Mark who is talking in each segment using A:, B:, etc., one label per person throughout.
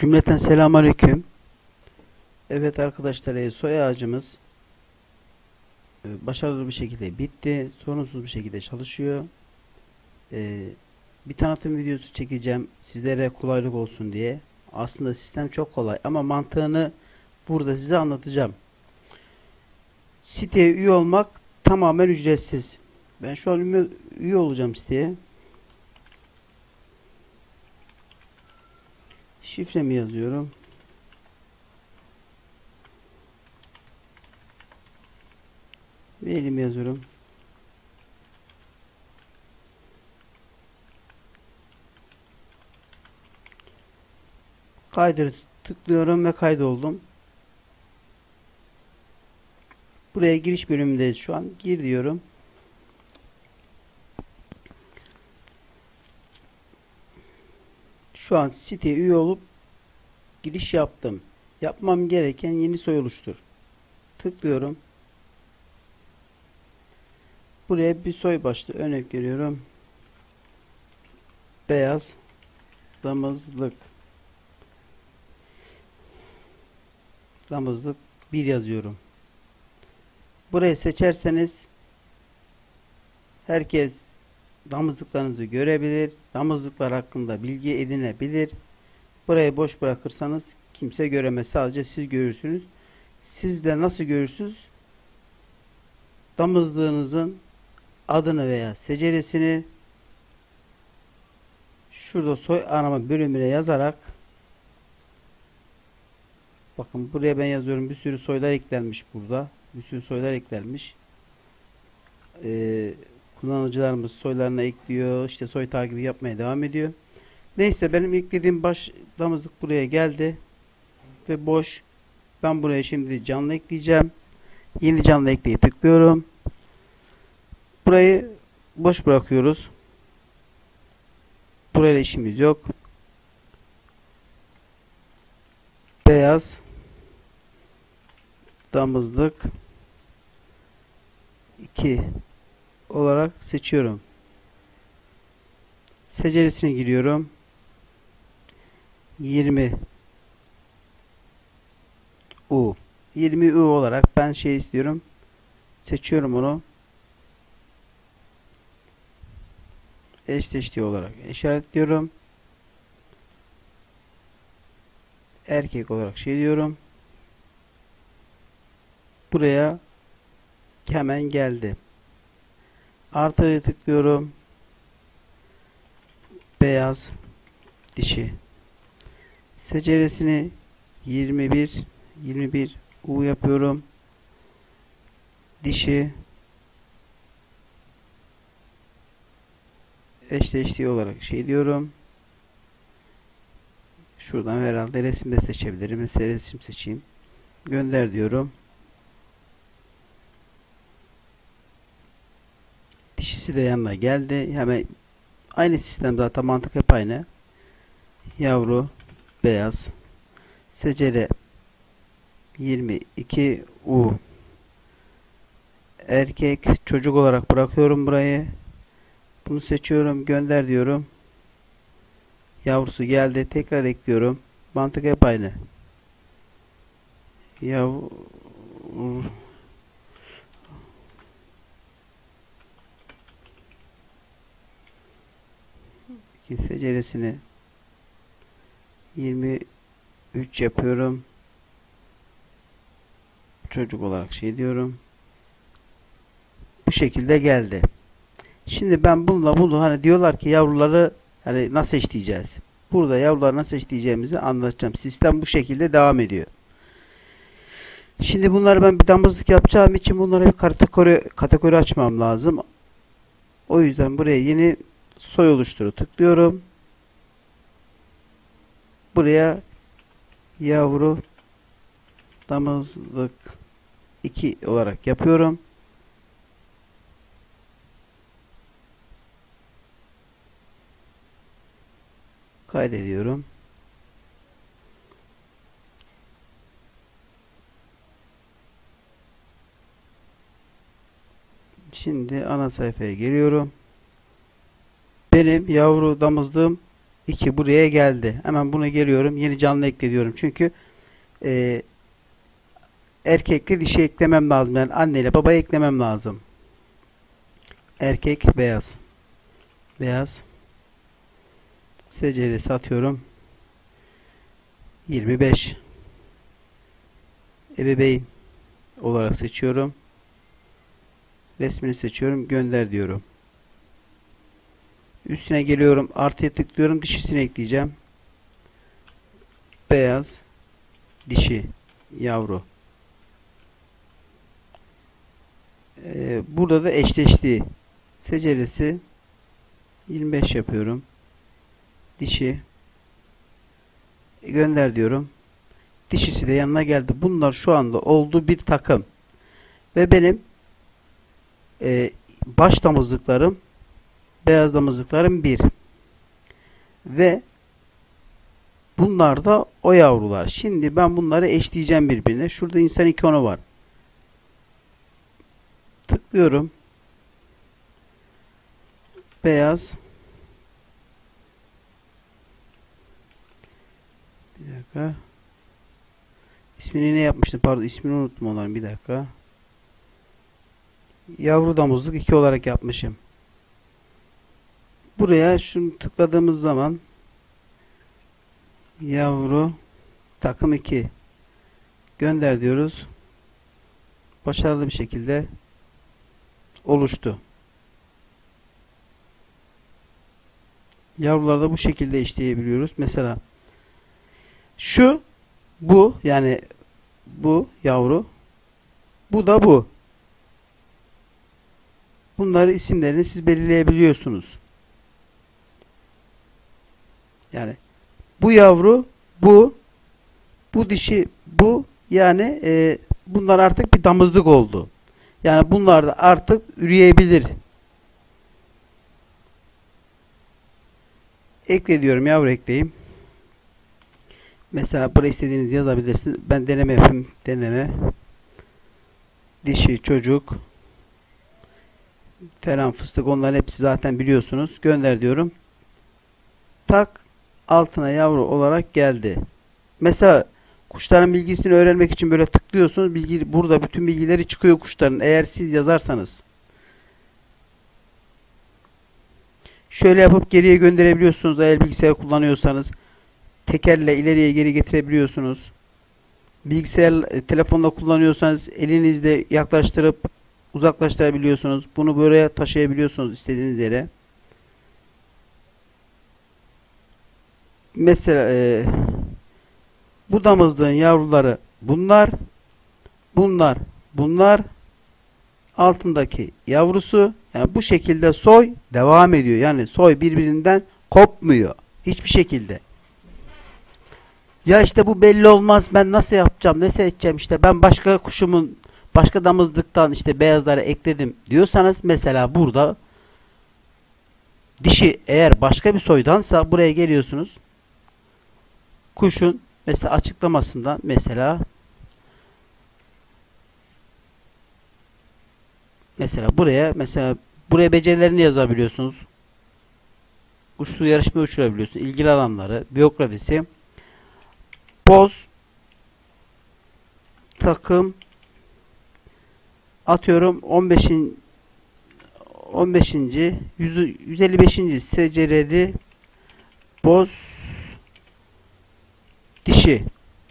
A: Cümleten selamünaleyküm. Evet arkadaşlar, soy ağacımız başarılı bir şekilde bitti. Sorunsuz bir şekilde çalışıyor. Bir tanıtım videosu çekeceğim sizlere kolaylık olsun diye. Aslında sistem çok kolay ama mantığını burada size anlatacağım. Siteye üye olmak tamamen ücretsiz. Ben şu an üye olacağım siteye. Şifremi yazıyorum. Mailimi yazıyorum. Kaydır tıklıyorum ve kaydoldum. Buraya giriş bölümündeyiz şu an. Gir diyorum. Şu an siteye üye olup giriş yaptım. Yapmam gereken yeni soy oluştur. Tıklıyorum. Buraya bir soy başlığı örnek veriyorum. Beyaz damızlık. Damızlık 1 yazıyorum. Burayı seçerseniz herkes damızlıklarınızı görebilir. Damızlıklar hakkında bilgi edinebilir. Burayı boş bırakırsanız kimse göremez. Sadece siz görürsünüz. Siz de nasıl görürsünüz? Damızlığınızın adını veya seceresini şurada soy arama bölümüne yazarak, bakın buraya ben yazıyorum, bir sürü soylar eklenmiş burada. Bir sürü soylar eklenmiş. Kullanıcılarımız soylarına ekliyor. İşte soy takibi yapmaya devam ediyor. Neyse, benim eklediğim baş damızlık buraya geldi. Ve boş. Ben buraya şimdi canlı ekleyeceğim. Yeni canlı ekleye tıklıyorum. Burayı boş bırakıyoruz. Burayla işimiz yok. Beyaz damızlık 2 olarak seçiyorum. Seceresine giriyorum. 20 U. 20 U olarak ben şey istiyorum. Seçiyorum onu. Eşleştiği olarak işaretliyorum. Erkek olarak şey diyorum. Buraya hemen geldi. Artıya tıklıyorum. Beyaz dişi. Seceresini 21 U yapıyorum. Dişi eşleştiği olarak şey diyorum. Şuradan herhalde resim de seçebilirim. Mesela resim seçeyim. Gönder diyorum. Dişisi de yanına geldi. Hemen aynı sistem, zaten mantık hep aynı. Yavru beyaz. Secere 22 U. Erkek çocuk olarak bırakıyorum burayı. Bunu seçiyorum. Gönder diyorum. Yavrusu geldi. Tekrar ekliyorum. Mantık hep aynı. Yavru seceresini 23 yapıyorum. Çocuk olarak şey diyorum. Bu şekilde geldi. Şimdi ben bunu hani diyorlar ki yavruları hani nasıl eşleyeceğiz? Burada yavruları nasıl eşleyeceğimizi anlatacağım. Sistem bu şekilde devam ediyor. Şimdi bunları ben bir damızlık yapacağım için bunlara bir kategori açmam lazım. O yüzden buraya yeni soy oluşturu tıklıyorum. Buraya yavru damızlık 2 olarak yapıyorum. Kaydediyorum. Şimdi ana sayfaya geliyorum. Benim yavru damızlığım 2 buraya geldi. Hemen buna geliyorum. Yeni canlı ekliyorum. Çünkü e, erkekle dişi eklemem lazım. Yani anne ile babayı eklemem lazım. Erkek beyaz. Beyaz. Seceresi atıyorum. 25. Ebeveyn olarak seçiyorum. Resmini seçiyorum. Gönder diyorum. Üstüne geliyorum. Artıya tıklıyorum. Dişisini ekleyeceğim. Beyaz. Dişi. Yavru. Burada da eşleştiği. Seceresi 25 yapıyorum. Dişi. Gönder diyorum. Dişisi de yanına geldi. Bunlar şu anda oldu bir takım. Ve benim baş damızlıklarım, beyaz damızlıklarım 1. Ve bunlar da o yavrular. Şimdi ben bunları eşleyeceğim birbirine. Şurada insan ikonu var. Tıklıyorum. Beyaz. Bir dakika. İsmini ne yapmıştım? Pardon, ismini unuttum onların. Bir dakika. Yavru damızlık 2 olarak yapmışım. Buraya şunu tıkladığımız zaman yavru takım 2 gönder diyoruz. Başarılı bir şekilde oluştu. Yavruları da bu şekilde işleyebiliyoruz. Mesela bu yani bu yavru, bu da bu. Bunları isimlerini siz belirleyebiliyorsunuz. Yani bu yavru, bu dişi, bu yani bunlar artık bir damızlık oldu. Yani bunlar da artık üreyebilir. Ekle diyorum, yavru ekleyeyim. Mesela buraya istediğinizi yazabilirsiniz. Ben deneme yapayım. Deneme. Dişi, çocuk falan, fıstık, onların hepsi zaten biliyorsunuz. Gönder diyorum. Tak, altına yavru olarak geldi. Mesela kuşların bilgisini öğrenmek için böyle tıklıyorsunuz. Burada bütün bilgileri çıkıyor kuşların. Eğer siz yazarsanız. Şöyle yapıp geriye gönderebiliyorsunuz eğer bilgisayar kullanıyorsanız. Tekerle ileriye geri getirebiliyorsunuz. Bilgisayar, telefonda kullanıyorsanız elinizle yaklaştırıp uzaklaştırabiliyorsunuz. Bunu buraya taşıyabiliyorsunuz istediğiniz yere. Mesela bu damızlığın yavruları bunlar, bunlar altındaki yavrusu. Yani bu şekilde soy devam ediyor. Yani soy birbirinden kopmuyor. Hiçbir şekilde. Ya işte bu belli olmaz. Ben nasıl yapacağım? Ne seçeceğim? İşte ben başka kuşumun başka damızlıktan işte beyazları ekledim diyorsanız mesela burada dişi eğer başka bir soydansa buraya geliyorsunuz. Kuşun mesela açıklamasından buraya becerilerini yazabiliyorsunuz. Uçtuğu yarışma uçurabiliyorsunuz. İlgili alanları, biyografisi, boz, takım, atıyorum 155. secereli boz dişi,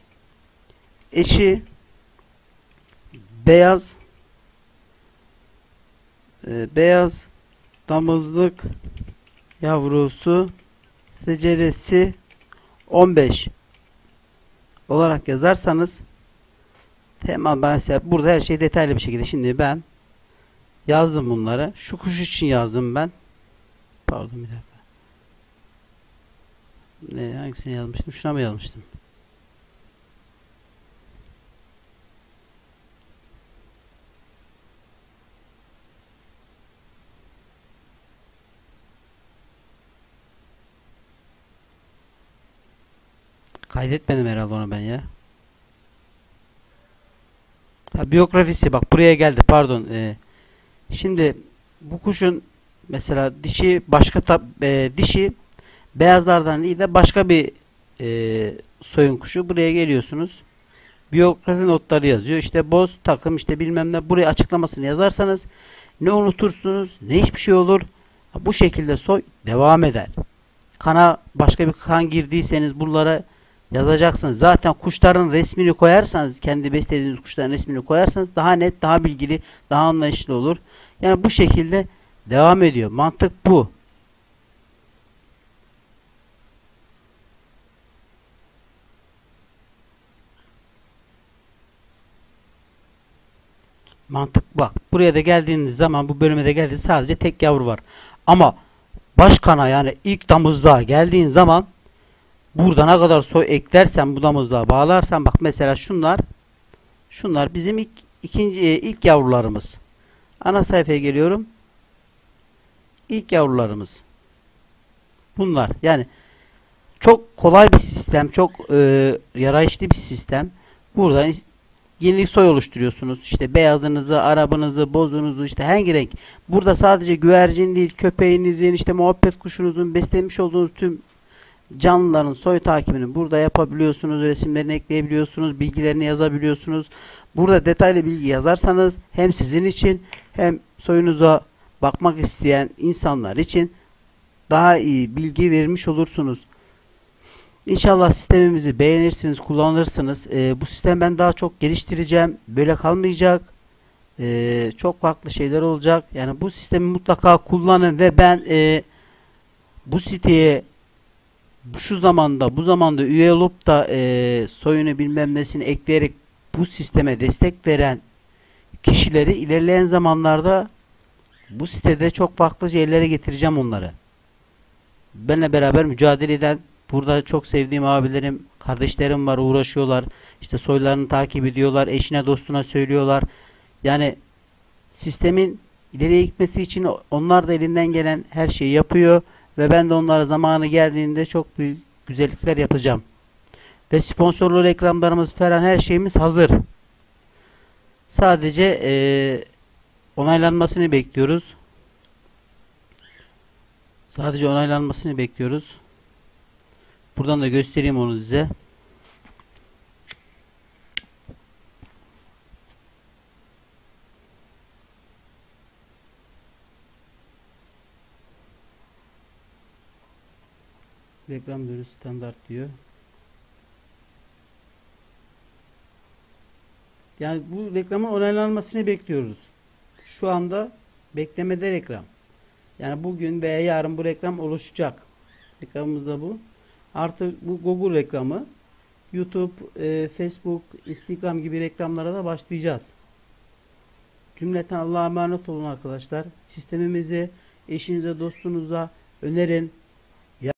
A: eşi beyaz, beyaz damızlık yavrusu, seceresi 15 olarak yazarsanız hemen mesela burada her şey detaylı bir şekilde. Şimdi ben yazdım bunları. Şu kuş için yazdım ben. Pardon, bir dakika. Hangisini yazmıştım? Şuna mı yazmıştım? Kaydetmedim herhalde onu ben ya. Ha, biyografisi bak buraya geldi. Pardon. Şimdi bu kuşun mesela dişi Beyazlardan değil de başka bir soyun kuşu. Buraya geliyorsunuz. Biyografi notları yazıyor. İşte boz takım işte bilmem ne. Buraya açıklamasını yazarsanız ne unutursunuz ne hiçbir şey olur. Bu şekilde soy devam eder. Kana başka bir kan girdiyseniz bunlara yazacaksınız. Zaten kuşların resmini koyarsanız, kendi beslediğiniz kuşların resmini koyarsanız daha net, daha bilgili, daha anlayışlı olur. Yani bu şekilde devam ediyor. Mantık bu. Mantık bak. Buraya da geldiğiniz zaman, bu bölüme de geldiğiniz sadece tek yavru var. Ama başkana, yani ilk damızlığa geldiğin zaman burada ne kadar soy eklersen, bu damızlığa bağlarsan, bak mesela şunlar bizim ilk yavrularımız. Ana sayfaya geliyorum. İlk yavrularımız. Bunlar. Yani çok kolay bir sistem, çok yarayışlı bir sistem. Buradan yeni soy oluşturuyorsunuz. İşte beyazınızı, arabınızı, bozunuzu, işte hangi renk. Burada sadece güvercin değil, köpeğinizin, işte muhabbet kuşunuzun, beslemiş olduğunuz tüm canlıların soy takibini burada yapabiliyorsunuz. Resimlerini ekleyebiliyorsunuz. Bilgilerini yazabiliyorsunuz. Burada detaylı bilgi yazarsanız hem sizin için hem soyunuza bakmak isteyen insanlar için daha iyi bilgi vermiş olursunuz. İnşallah sistemimizi beğenirsiniz, kullanırsınız. Bu sistemi ben daha çok geliştireceğim. Böyle kalmayacak. Çok farklı şeyler olacak. Yani bu sistemi mutlaka kullanın ve ben bu siteye şu zamanda, bu zamanda üye olup da soyunu bilmem nesini ekleyerek bu sisteme destek veren kişileri ilerleyen zamanlarda bu sitede çok farklı şeylere getireceğim onları. Benimle beraber mücadele eden, burada çok sevdiğim abilerim, kardeşlerim var, uğraşıyorlar. İşte soylarını takip ediyorlar, eşine dostuna söylüyorlar. Yani sistemin ileriye gitmesi için onlar da elinden gelen her şeyi yapıyor ve ben de onlara zamanı geldiğinde çok büyük güzellikler yapacağım. Ve sponsorlu reklamlarımız falan, her şeyimiz hazır. Sadece onaylanmasını bekliyoruz. Sadece onaylanmasını bekliyoruz. Buradan da göstereyim onu size. Reklam dönüşü standart diyor. Yani bu reklamın onaylanmasını bekliyoruz. Şu anda beklemede reklam. Yani bugün veya yarın bu reklam oluşacak. Reklamımız da bu. Artık bu Google reklamı, YouTube, Facebook, Instagram gibi reklamlara da başlayacağız. Cümleten Allah'a emanet olun arkadaşlar. Sistemimizi eşinize, dostunuza önerin.